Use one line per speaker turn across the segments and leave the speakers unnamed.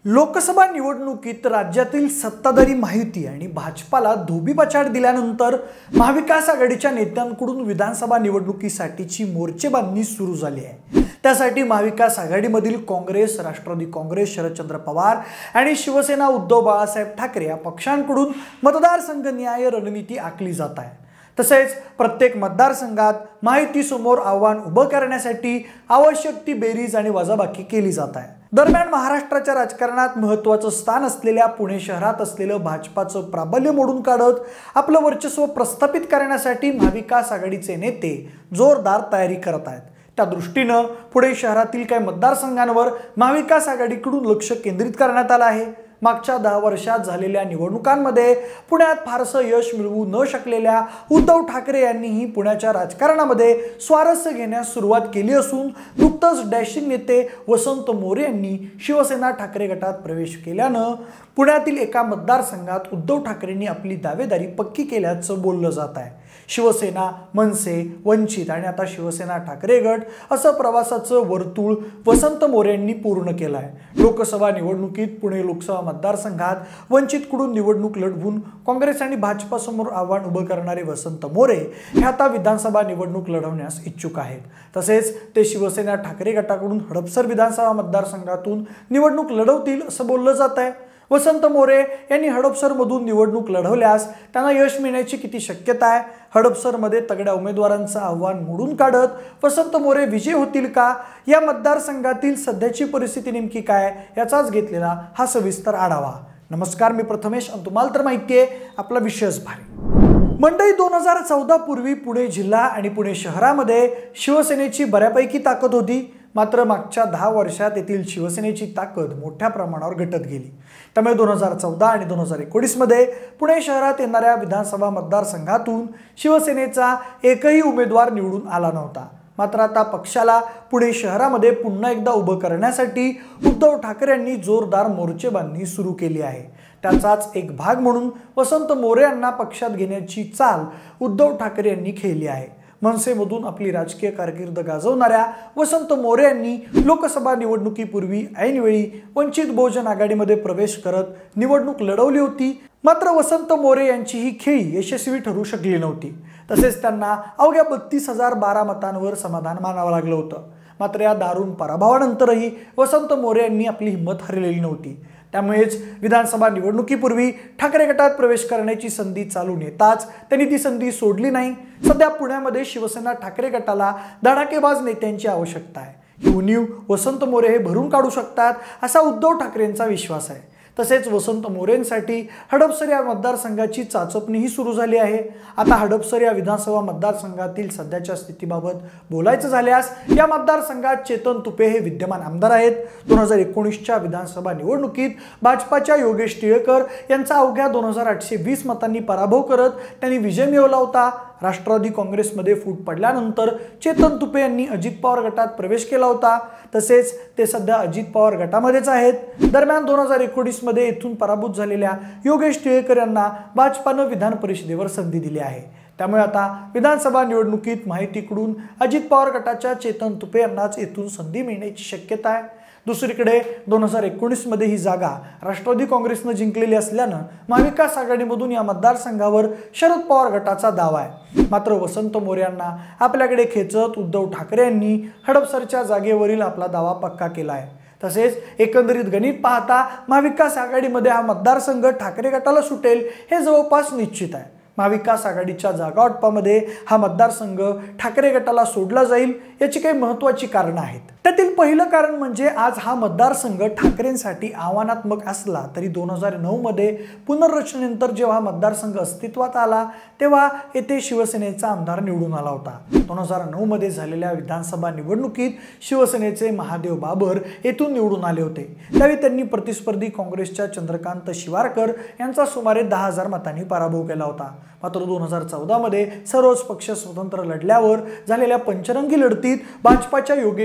लोकसभा निवडणुकीत राज्यातील सत्ताधारी महायुती आणि भाजपाला धोबीपछाड दिल्यानंतर महाविकास आघाडीच्या नेत्यांकडून विधानसभा निवडणुकीसाठीची मोर्चेबांधणी सुरू झाली आहे। त्यासाठी महाविकास आघाडीमधील काँग्रेस, राष्ट्रवादी काँग्रेस, शरदचंद्र पवार आणि शिवसेना उद्धव बाळासाहेब ठाकरे या पक्षांकडून मतदारसंघनिहाय रणनीती आखली जात आहे। तसेच प्रत्येक मतदारसंघात महायुतीसमोर आव्हान उभं करण्यासाठी आवश्यक ती बेरीज आणि वजाबाकी केली जात आहे। दरम्यान महाराष्ट्राच्या राजकारणात महत्त्वाचं स्थान असलेल्या पुणे शहरात असलेलं भाजपाचं प्राबल्य मोडून काढत आपलं वर्चस्व प्रस्थापित करण्यासाठी महाविकास आघाडीचे नेते जोरदार तयारी करत आहेत। त्या दृष्टीनं पुणे शहरातील काही मतदारसंघांवर महाविकास आघाडीकडून लक्ष केंद्रित करण्यात आलं आहे। मागच्या 10 वर्षात झालेल्या निवडणुकांमध्ये पुण्यात फारसं यश मिळवू न शकलेल्या उद्धव ठाकरे यांनीही पुण्याच्या राजकारणामध्ये स्वारस्य घेण्यास सुरुवात केली असून नुकतंच डॅशिंग नेते वसंत मोरे यांनी शिवसेना ठाकरे गटात प्रवेश केल्यानं पुण्यातील एका मतदारसंघात उद्धव ठाकरेंनी आपली दावेदारी पक्की केल्याचं बोललं जात आहे। शिवसेना, मनसे, वंचित आणि आता शिवसेना ठाकरे गट असं प्रवासाचं वर्तुळ वसंत मोरे यांनी पूर्ण केलं आहे। लोकसभा निवडणुकीत पुणे लोकसभा मतदारसंघात वंचितकडून निवडणूक लढवून काँग्रेस आणि भाजपासमोर आव्हान उभं करणारे वसंत मोरे हे आता विधानसभा निवडणूक लढवण्यास इच्छुक आहेत। तसेच ते शिवसेना ठाकरे गटाकडून हडपसर विधानसभा मतदारसंघातून निवडणूक लढवतील असं बोललं जात आहे। वसंत मोरे यांनी हडपसरमधून निवडणूक लढवल्यास त्यांना यश मिळण्याची किती शक्यता आहे? हडपसरमध्ये तगड्या उमेदवारांचं आव्हान मोडून काढत वसंत मोरे विजयी होतील का? या मतदारसंघातील सध्याची परिस्थिती नेमकी काय याचाच घेतलेला हा सविस्तर आढावा। नमस्कार, मी प्रथमेश आणि तुम्हाला तर माहिती आहे आपला विषयच भारी। मंडळी, 2014 पूर्वी पुणे जिल्हा आणि पुणे शहरामध्ये शिवसेनेची बऱ्यापैकी ताकद होती। मात्र मागच्या 10 वर्षात येथील शिवसेनेची ताकद मोठ्या प्रमाणावर घटत गेली। त्यामुळे 2014 आणि 2019 मध्ये पुणे शहरात येणाऱ्या विधानसभा मतदारसंघातून शिवसेनेचा एकही उमेदवार निवडून आला नव्हता। मात्र आता पक्षाला पुणे शहरामध्ये पुन्हा एकदा उभं करण्यासाठी उद्धव ठाकरे यांनी जोरदार मोर्चेबांधणी सुरू केली आहे। त्याचाच एक भाग म्हणून वसंत मोरे यांना पक्षात घेण्याची चाल उद्धव ठाकरे यांनी खेळली आहे। मनसेमधून आपली राजकीय कारकीर्द गाजवणाऱ्या वसंत मोरे यांनी लोकसभा निवडणुकीपूर्वी ऐनवेळी वंचित बहुजन आघाडीमध्ये प्रवेश करत निवडणूक लढवली होती। मात्र वसंत मोरे यांची ही खेळी यशस्वी ठरू शकली नव्हती। तसेच त्यांना अवघ्या 32,012 मतांवर समाधान मानावं लागलं होतं। मात्र या दारुण पराभवानंतरही वसंत मोरे यांनी आपली हिंमत हरलेली नव्हती। त्यामुळेच विधानसभा निवडणुकीपूर्वी ठाकरे गटात प्रवेश करण्याची संधी चालून येताच त्यांनी ती संधी सोडली नाही। सध्या पुण्यामध्ये शिवसेना ठाकरे गटाला धडाकेबाज नेत्यांची आवश्यकता आहे। ही उणीव वसंत मोरे हे भरून काढू शकतात असा उद्धव ठाकरेंचा विश्वास आहे। तसेच वसंत मोरेंसाठी हडपसर या मतदारसंघाची चाचपणीही सुरू झाली आहे। आता हडपसर या विधानसभा मतदारसंघातील सध्याच्या स्थितीबाबत बोलायचं झाल्यास या मतदारसंघात चेतन तुपे हे विद्यमान आमदार आहेत। 2019च्या विधानसभा निवडणुकीत भाजपाच्या योगेश टिळेकर यांचा अवघ्या 2820 मतांनी पराभव करत त्यांनी विजय मिळवला होता। राष्ट्रवादी काँग्रेसमध्ये फूट पडल्यानंतर चेतन तुपे यांनी अजित पवार गटात प्रवेश केला होता। तसेच ते सध्या अजित पवार गटामध्येच आहेत। दरम्यान 2019 मध्ये येथून पराभूत झालेल्या योगेश टिळेकर यांना भाजपानं विधान परिषदेवर संधी दिली आहे। त्यामुळे आता विधानसभा निवडणुकीत महायुतीकडून अजित पवार गटाच्या चेतन तुपे यांनाच येथून संधी मिळण्याची शक्यता आहे। दुसरीकडे 2019 मध्ये ही जागा राष्ट्रवादी काँग्रेसनं जिंकलेली असल्यानं महाविकास आघाडीमधून या मतदारसंघावर शरद पवार गटाचा दावा आहे। मात्र वसंत मोरे यांना आपल्याकडे खेचत उद्धव ठाकरे यांनी हडपसरच्या जागेवरील आपला दावा पक्का केला आहे। तसेच एकंदरीत गणित पाहता महाविकास आघाडीमध्ये हा मतदारसंघ ठाकरे गटाला सुटेल हे जवळपास निश्चित आहे। महाविकास आघाडीच्या जागावाटपामध्ये हा मतदारसंघ ठाकरे गटाला सोडला जाईल याची काही महत्त्वाची कारणं आहेत। त्यातील पहिलं कारण म्हणजे आज हा मतदारसंघ ठाकरेंसाठी आव्हानात्मक असला तरी 2009 मध्ये पुनर्रचनेनंतर जेव्हा मतदारसंघ अस्तित्वात आला तेव्हा येथे शिवसेनेचा आमदार निवडून आला होता। 2009 मध्ये झालेल्या विधानसभा निवडणुकीत शिवसेनेचे महादेव बाबर येथून निवडून आले होते। त्यावेळी त्यांनी प्रतिस्पर्धी काँग्रेसच्या चंद्रकांत शिवारकर यांचा सुमारे 10,000 मतांनी पराभव केला होता। मात्र 2014 मध्ये सर्वच पक्ष स्वतंत्र लढल्यावर झालेल्या पंचरंगी लढतीत भाजपाच्या योगेश टिळेकर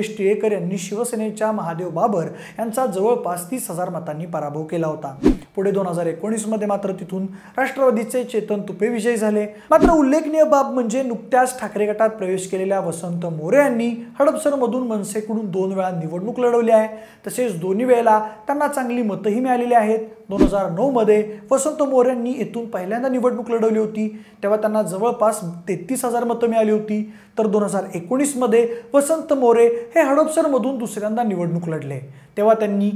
आंबेडकर यांनी शिवसेनेच्या महादेव बाबर यांचा जवळपास 30,000 मतांनी पराभव केला होता। पुढे 2019 मध्ये मात्र तिथून राष्ट्रवादीचे चेतन तुपे विजयी झाले। मात्र उल्लेखनीय बाब म्हणजे नुकत्याच ठाकरे गटात प्रवेश केलेल्या वसंत मोरे यांनी हडपसरमधून मनसेकडून 2 वेळा निवडणूक लढवली आहे। तसेच दोन्ही वेळेला त्यांना चांगली मतही मिळालेली आहेत। 2009 मध्ये वसंत मोरे यांनी येथून पहिल्यांदा निवडणूक लढवली होती, तेव्हा त्यांना जवळपास 33,000 मतं मिळाली होती। तर 2019 मध्ये वसंत मोरे हे हडपसरमधून दुसऱ्यांदा निवडणूक लढले, तेव्हा त्यांनी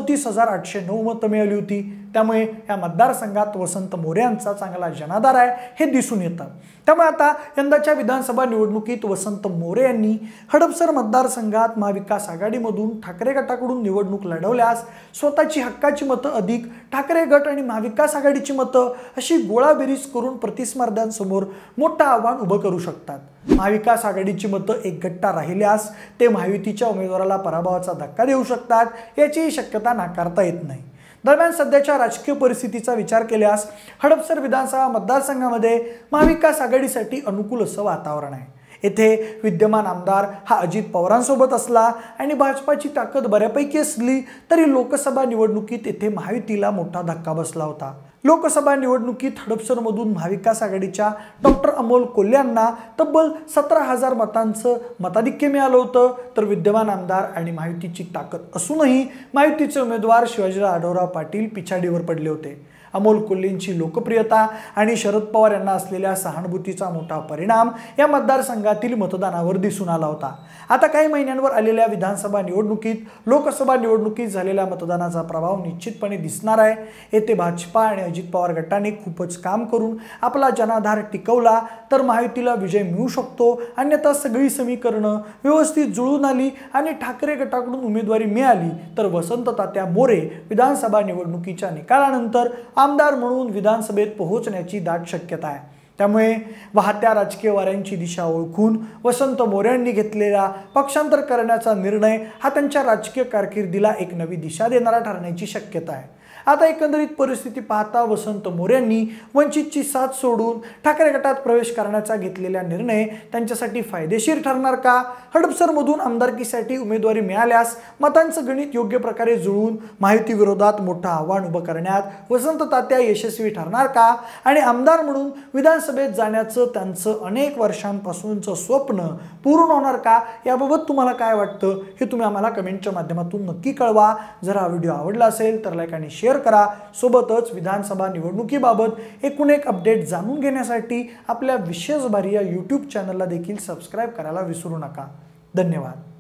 34,809 मतं मिळाली होती। त्यामुळे या मतदारसंघात वसंत मोरे यांचा चांगला जनाधार आहे हे दिसून येतं। त्यामुळे आता यंदाच्या विधानसभा निवडणुकीत वसंत मोरे यांनी हडपसर मतदारसंघात महाविकास आघाडीमधून ठाकरे गटाकडून निवडणूक लढवल्यास स्वतःची हक्काची मतं अधिक ठाकरे गट आणि महाविकास आघाडीची मतं अशी गोळाबेरीज करून प्रतिस्पर्ध्यांसमोर मोठं आव्हान उभं करू शकतात। महाविकास आघाडीची मतं एकगट्टा राहिल्यास ते महायुतीच्या उमेदवाराला पराभवाचा धक्का देऊ शकतात, याची शक्यता नाकारता येत नाही। दरम्यान सध्याच्या राजकीय परिस्थितीचा विचार केल्यास हडपसर विधानसभा मतदारसंघामध्ये महाविकास आघाडीसाठी अनुकूल असं वातावरण आहे। येथे विद्यमान आमदार हा अजित पवारांसोबत असला आणि भाजपाची ताकद बऱ्यापैकी असली तरी लोकसभा निवडणुकीत येथे महायुतीला मोठा धक्का बसला होता। लोकसभा निवडणुकीत हडपसरमधून महाविकास आघाडीच्या डॉक्टर अमोल कोल्हे यांना तब्बल 17,000 मतांचं मताधिक्य मिळालं होतं। तर विद्यमान आमदार आणि महायुतीची ताकद असूनही महायुतीचे उमेदवार शिवाजीराव आढळराव पाटील पिछाडीवर पडले होते। अमोल कोल्हेंची लोकप्रियता आणि शरद पवार यांना असलेल्या सहानुभूतीचा मोठा परिणाम या मतदारसंघातील मतदानावर दिसून आला होता। आता काही महिन्यांवर आलेल्या विधानसभा निवडणुकीत लोकसभा निवडणुकीत झालेल्या मतदानाचा प्रभाव निश्चितपणे दिसणार आहे। येथे भाजपा आणि अजित पवार गटाने खूपच काम करून आपला जनाधार टिकवला तर महायुतीला विजय मिळू शकतो, अन्यथा सगळी समीकरणं व्यवस्थित जुळून आली आणि ठाकरे गटाकडून उमेदवारी मिळाली तर वसंत तात्या मोरे विधानसभा निवडणुकीच्या निकालानंतर आमदार म्हणून विधानसभेत पोहोचण्याची दाट शक्यता आहे। त्यामुळे वाहत्या राजकीय वाऱ्यांची दिशा ओळखून वसंत मोरे यांनी घेतलेला पक्षांतर करण्याचा निर्णय हा त्यांच्या राजकीय कारकिर्दीला एक नवी दिशा देणारा ठरण्याची शक्यता आहे। आता एकंदरीत परिस्थिती पाहता वसंत मोरे यांनी वंचितची साथ सोडून ठाकरे गटात प्रवेश करण्याचा घेतलेला निर्णय त्यांच्यासाठी फायदेशीर ठरणार का? हडपसरमधून आमदारकीसाठी उमेदवारी मिळाल्यास मतांचं गणित योग्य प्रकारे जुळवून महायुती विरोधात मोठं आव्हान उभं करण्यात वसंत तात्या यशस्वी ठरणार का? आणि आमदार म्हणून विधानसभेत जाण्याचं त्यांचं अनेक वर्षांपासूनचं स्वप्न पूर्ण होणार का? याबाबत तुम्हाला काय वाटतं हे तुम्ही आम्हाला कमेंटच्या माध्यमातून नक्की कळवा। जर हा व्हिडिओ आवडला असेल तर लाईक आणि शेअर करा। सोबतच विधानसभा निवडणुकीबाबत एकूण एक अपडेट जाणून घेण्यासाठी आपल्या विशेष भारी या YouTube चॅनलला देखील सबस्क्राइब करायला विसरू नका। धन्यवाद।